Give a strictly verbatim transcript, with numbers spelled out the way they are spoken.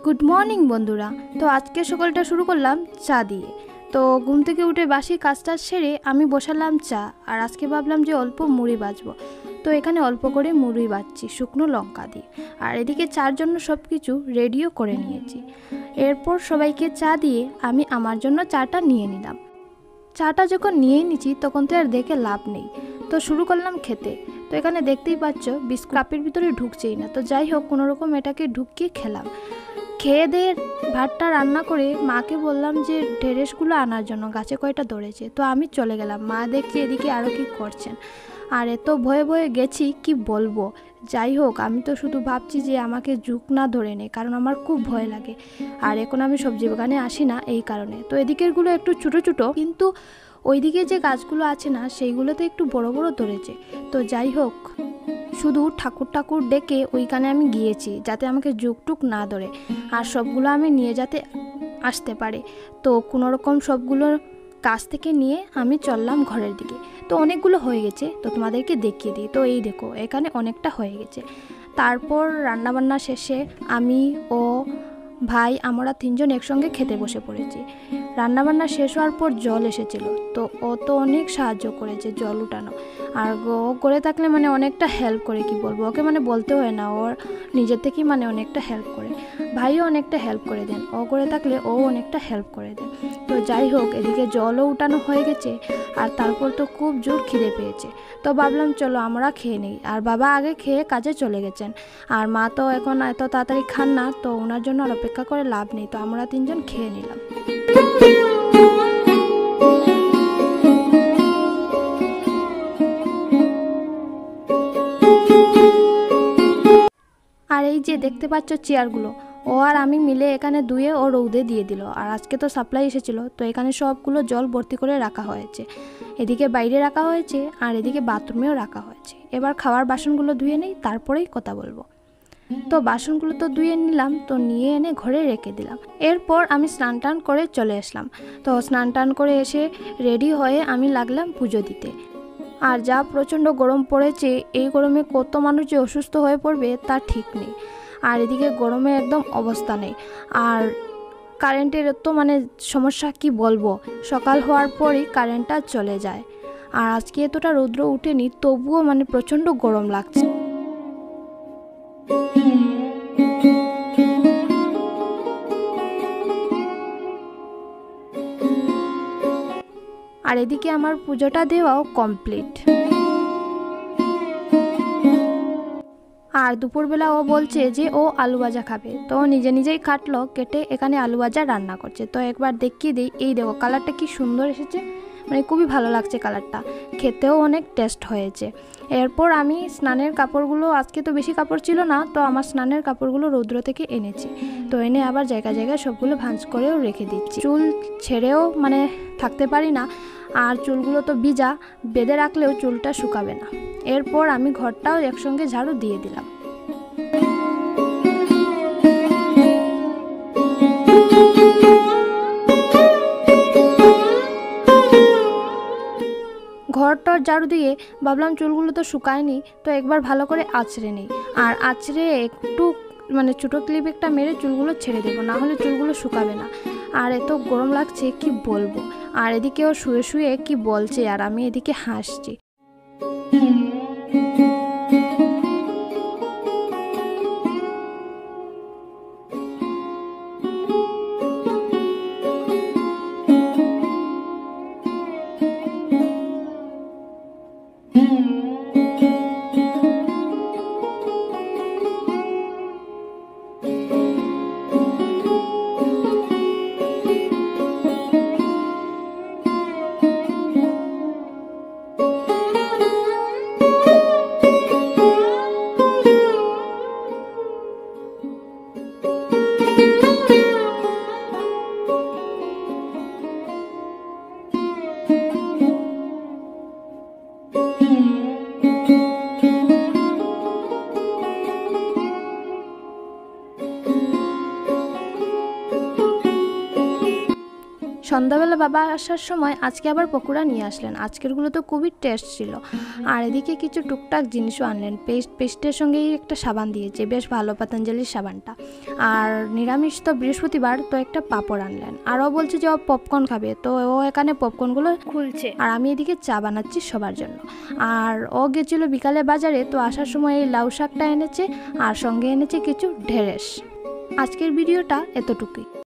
Good morning বন্ধুরা। তো আজকে সকালটা শুরু করলাম চা দিয়ে। তো ঘুম থেকে উঠে বাসি কাজটা সেরে আমি বসালাম চা, আর আজকে ভাবলাম যে অল্প মুড়ি ভাজবো। তো এখানে অল্প করে মুড়ি ভাজছি শুকনো লঙ্কা দিয়ে, আর এদিকে চার জন্য সব কিছু রেডিও করে নিয়েছি। এরপর সবাইকে চা দিয়ে আমি আমার জন্য চাটা নিয়ে নিলাম। চাটা যখন নিয়েই নিচ্ছি তখন তো আর দেখে লাভ নেই, তো শুরু করলাম খেতে। তো এখানে দেখতেই পাচ্ছ বিস্কুট কাপের ভিতরে ঢুকছেই না, তো যাই হোক কোনোরকম এটাকে ঢুকিয়ে খেলাম। খেয়ে দিয়ে ভাতটা রান্না করে মাকে বললাম যে ঢেঁড়সগুলো আনার জন্য, গাছে কয়টা ধরেছে। তো আমি চলে গেলাম, মা দেখছি এদিকে আরও কি করছেন। আর এত ভয়ে ভয়ে গেছি কি বলবো। যাই হোক আমি তো শুধু ভাবছি যে আমাকে জুক না ধরে নেই, কারণ আমার খুব ভয় লাগে। আর এখন আমি সবজি বাগানে আসি না এই কারণে। তো এদিকেরগুলো একটু ছোটো ছোটো, কিন্তু ওইদিকে যে গাছগুলো আছে না সেইগুলোতে একটু বড় বড় ধরেছে। তো যাই হোক শুধু ঠাকুর ঠাকুর ডেকে ওইখানে আমি গিয়েছি যাতে আমাকে জুকটুক না ধরে, আর সবগুলো আমি নিয়ে যাতে আসতে পারে। তো কোনোরকম সবগুলোর কাছ থেকে নিয়ে আমি চললাম ঘরের দিকে। তো অনেকগুলো হয়ে গেছে, তো তোমাদেরকে দেখিয়ে দিই। তো এই দেখো এখানে অনেকটা হয়ে গেছে। তারপর রান্নাবান্না শেষে আমি ও ভাই আমরা তিনজন একসঙ্গে খেতে বসে পড়েছি। রান্নাবান্না শেষ হওয়ার পর জল এসেছিল, তো ও তো অনেক সাহায্য করেছে জল উঠানো। আর ও করে থাকলে মানে অনেকটা হেল্প করে, কি বলবো, ওকে মানে বলতে হয় না, ওর নিজের থেকেই মানে অনেকটা হেল্প করে। ভাইও অনেকটা হেল্প করে দেন, ও করে থাকলে ও অনেকটা হেল্প করে দেন। তো যাই হোক এদিকে জলও উঠানো হয়ে গেছে, আর তারপর তো খুব জোর খিদে পেয়েছে। তো ভাবলাম চলো আমরা খেয়ে নিই। আর বাবা আগে খেয়ে কাজে চলে গেছেন, আর মা তো এখন এত তাড়াতাড়ি খান না, তো ওনার জন্য আর অপেক্ষা করে লাভ নেই। তো আমরা তিনজন খেয়ে নিলাম। আর এই যে দেখতে পাচ্ছ চেয়ারগুলো ও আর আমি মিলে এখানে ধুয়ে ও রৌদে দিয়ে দিল। আর আজকে তো সাপ্লাই এসেছিল, তো এখানে সবগুলো জল ভর্তি করে রাখা হয়েছে। এদিকে বাইরে রাখা হয়েছে, আর এদিকে বাথরুমেও রাখা হয়েছে। এবার খাওয়ার বাসনগুলো ধুয়ে নেই, তারপরেই কথা বলবো। তো বাসনগুলো তো ধুয়ে নিলাম, তো নিয়ে এনে ঘরে রেখে দিলাম। এরপর আমি স্নান টান করে চলে আসলাম। তো স্নান টান করে এসে রেডি হয়ে আমি লাগলাম পুজো দিতে। আর যা প্রচণ্ড গরম পড়েছে, এই গরমে কত মানুষ যে অসুস্থ হয়ে পড়বে তা ঠিক নেই। আর এদিকে গরমে একদম অবস্থা নেই। আর কারেন্টের তো মানে সমস্যা কি বলবো, সকাল হওয়ার পরই কারেন্টটা চলে যায়। আর আজকে এতটা রৌদ্র উঠেনি, তবুও মানে প্রচণ্ড গরম লাগছে। আর এদিকে আমার পুজোটা দেওয়াও কমপ্লিট। আর দুপুরবেলা ও বলছে যে ও আলু ভাজা খাবে, তো নিজে নিজেই কাটলো কেটে এখানে আলু ভাজা রান্না করছে। তো একবার দেখিয়ে দিই, এই দেখো কালারটা কি সুন্দর এসেছে, মানে খুবই ভালো লাগছে কালারটা, খেতেও অনেক টেস্ট হয়েছে। এরপর আমি স্নানের কাপড়গুলো, আজকে তো বেশি কাপড় ছিল না, তো আমার স্নানের কাপড়গুলো রৌদ্র থেকে এনেছি। তো এনে আবার জায়গায় জায়গায় সবগুলো ভাঁজ করেও রেখে দিচ্ছি। চুল ছেড়েও মানে থাকতে পারি না, আর চুলগুলো তো ভিজা, বেঁধে রাখলেও চুলটা শুকাবে না। এরপর আমি ঘরটাও একসঙ্গে ঝাড়ু দিয়ে দিলাম। ঘরটার ঝাড়ু দিয়ে ভাবলাম চুলগুলো তো শুকায়নি, তো একবার ভালো করে আঁচড়ে নিই। আর আঁচড়ে একটু মানে ছোটো ক্লিপ একটা মেরে চুলগুলো ছেড়ে দেবো, না হলে চুলগুলো শুকাবে না। আর এত গরম লাগছে কি বলবো। আর এদিকেও শুয়ে শুয়ে কি বলছে, আর আমি এদিকে হাসছি। সন্ধ্যাবেলা বাবা আসার সময় আজকে আবার পকোড়া নিয়ে আসলেন। আজকেরগুলো তো খুবই টেস্ট ছিল। আর এদিকে কিছু টুকটাক জিনিসও আনলেন। পেস্ট পেস্টের সঙ্গেই একটা সাবান দিয়েছে, বেশ ভালো পতঞ্জলির সাবানটা। আর নিরামিষ তো বৃহস্পতিবার, তো একটা পাঁপড় আনলেন। আরও বলছে যে ও পপকর্ন খাবে, তো ও এখানে পপকর্নগুলো খুলছে আর আমি এদিকে চা বানাচ্ছি সবার জন্য। আর ও গেছিলো বিকালে বাজারে, তো আসার সময় এই লাউ শাকটা এনেছে আর সঙ্গে এনেছে কিছু ঢেঁড়স। আজকের ভিডিওটা এতটুকুই।